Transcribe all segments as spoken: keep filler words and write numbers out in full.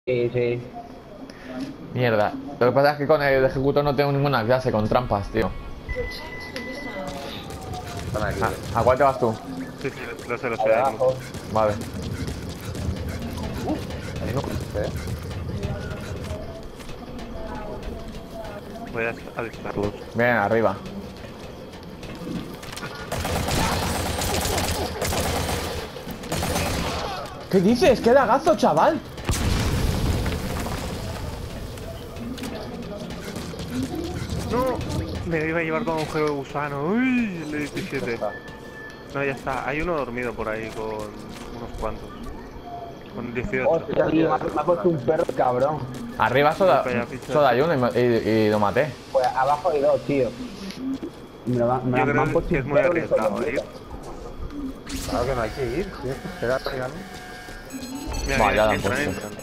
Sí, sí. Mierda. Lo que pasa es que con el ejecutor no tengo ninguna clase con trampas, tío. Están aquí. ¿A, ¿a cuál te vas tú? Sí, sí, lo sé, lo Ahí sé, hay muchos. abajo. Vale. Ahí no cruce, ¿eh? Voy a alistarlos. Bien, arriba. ¿Qué dices? ¡Qué lagazo, chaval! ¡No! Me iba a llevar con un juego de gusano. ¡Uy! El Ya diecisiete. está. No, ya está. Hay uno dormido por ahí con unos cuantos. Con dieciocho. Hostia, tío, me ha, me ha puesto un perro cabrón. Arriba soda, Voy para allá, picha. soda hay uno y, me- y- y lo maté. Pues abajo hay dos, tío. Y me, lo, me, Yo me creo han puesto que un es muy perro de arriesgado puta. ir. Claro que no hay que ir. Tienes que esperar a llegar. Mira, Vale, ya mira, lo han entran, puesto. entran.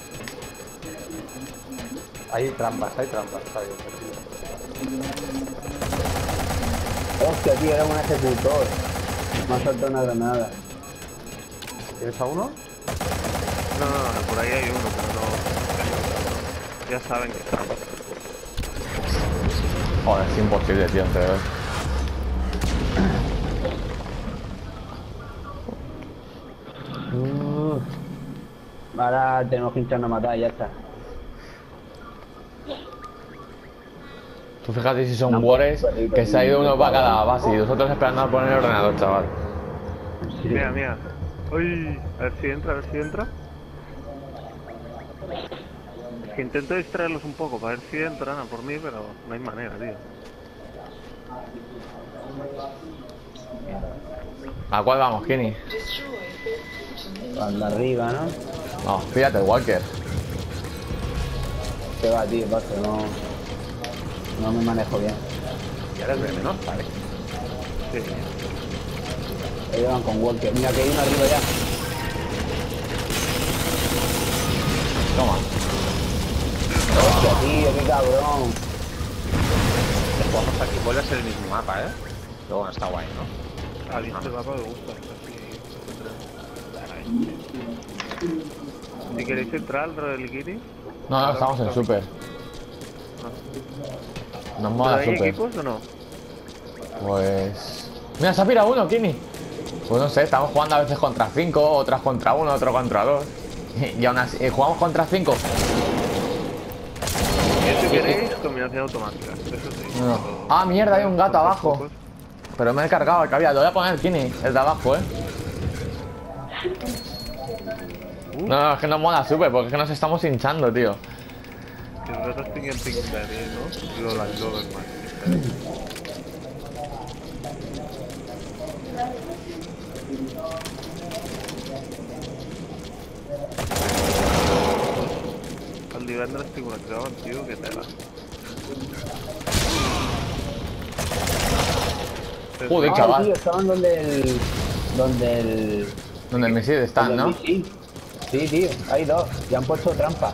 Hay trampas, hay trampas. Está bien, tranquilo. Hostia, tío, era un ejecutor. Me ha soltado una granada. ¿Tienes a uno? No, no, no, por ahí hay uno, pero no. Ya saben que están. Joder, es imposible, tío, te veo. Uh, ahora tenemos que hincharnos a matar y ya está. Tú fíjate si son No, wars perrito, que se ha ido tío, uno para cabrón. cada base y nosotros esperando a poner el ordenador, chaval. Sí. Mira, mira. Uy, a ver si entra, a ver si entra. Es que intento distraerlos un poco para ver si entran a por mí, pero no hay manera, tío. ¿A cuál vamos, Kini? Al de arriba, ¿no? No, fíjate, el Walker. Que va, tío, paso, no. No me manejo bien. Ya eres de menos, vale. Sí. Ellos van con Walker. Mira que hay uno arriba ya. Toma. Hostia, tío, qué cabrón. Jugamos aquí, vuelve a ser el mismo mapa, ¿eh? Pero bueno, está guay, ¿no? A mí este mapa me gusta. Así. Si queréis entrar al del Kitty, No, no, estamos en super. Nos ¿pero mola hay super. equipos o no? Pues... Mira, se ha pirado uno, Kini. Pues no sé, estamos jugando a veces contra cinco, otras contra uno, otro contra dos. Y aún así, eh, jugamos contra cinco. Y si queréis, combinación automática. Eso sí. No. Ah, mierda, hay un gato abajo. Pero me he cargado el que había. Lo voy a poner, Kini, el de abajo, eh. No, no, es que no mola super, porque es que nos estamos hinchando, tío. Que los gatos tengan ping de ¿no? Lo las lobos más. Al divendres tinc una creu, tio, que tela. Joder, Ay, chaval. tío, estaban donde el... Donde el... Donde el misil están, donde el ¿no? misil. Sí, tío, hay dos. Ya han puesto trampa.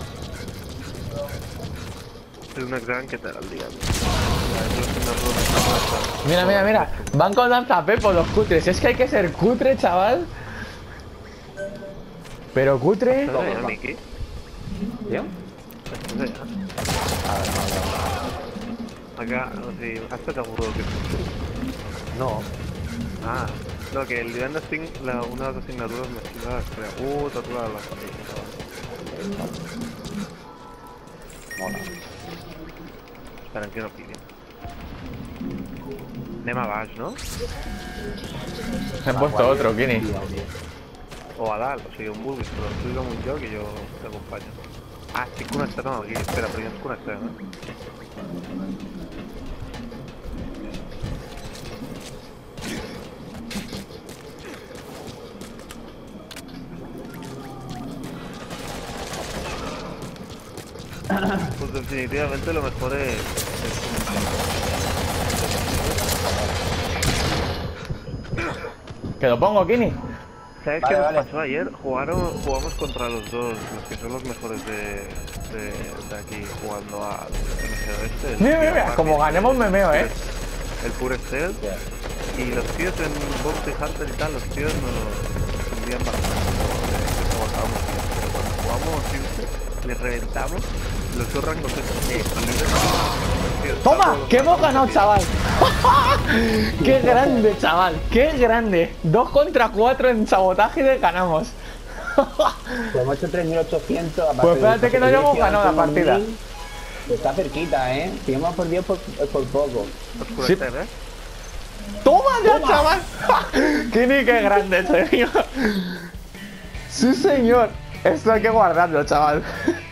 És un examen que tela el dia. Mira, mira, mira. Van con lanzapepos los cutres. Es que hay que ser cutre, chaval. Pero cutre. Estàs allà, Miqui? ¿Bien? Estàs allà? A ver, no, Acá, o sigui, has estat avorrut que... no. Ah, no, que el divendres tinc la, una de les assignatures més xiles que... Uh, tot la... la... Mola. Esperem que no piquin. Anem a baix, no? He puesto otro, Kini. O a dalt, o sigui, on vulguis, però explica'm un lloc i jo t'acompanyo. Ah, estic connectat amb el guia. Espera, però ja ens connectem, eh? Pues definitivamente lo mejor es... Que lo pongo, Kini. ¿Sabes Vale, qué nos vale. pasó ayer? Jugaron, jugamos contra los dos, los que son los mejores de, de, de aquí, jugando a M G Oeste. el Mira, mira, tío mira. Martin, Como ganemos me meo, eh. El Pure Stealth. Y los tíos en Bounty Hunter y tal, los tíos nos envían bastante. ¿No? De que jugábamos bien. Pero cuando jugamos Sims, le reventamos los dos rangos eh, ¡Toma! ¡Que hemos ganado, chaval! ¡Qué grande, chaval! ¡Qué grande! Dos contra cuatro en sabotaje y le ganamos. Pues hemos hecho tres mil ochocientos. Pues espérate que no hayamos ganado la partida. Está cerquita, ¿eh? Si hemos perdido por, por poco. Sí. ¿eh? ¡Toma ya, chaval! ¡Kini, qué grande, señor! ¡Sí, señor! Esto hay que guardarlo, chaval.